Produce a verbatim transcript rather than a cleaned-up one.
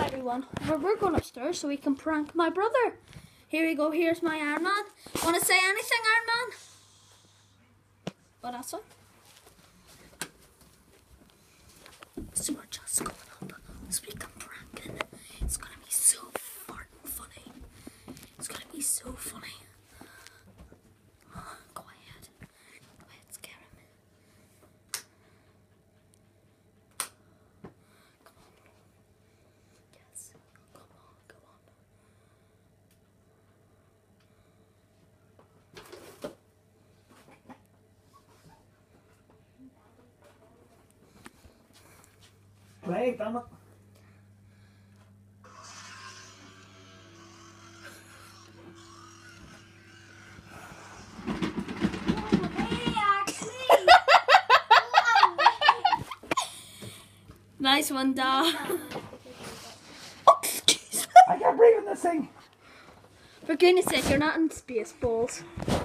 everyone. We're, we're going upstairs so we can prank my brother. Here we go. Here's my Iron Man. Want to say anything, Iron Man? What else? So we're just going up so we can prank him. It's going to be so farting funny. It's going to be so funny. Go ahead. Go ahead, scare him. Come on. Yes. Come on, go on. Play, damn it. Nice one, Da. Oh, I can't breathe in this thing. For goodness sake, you're not in Spaceballs.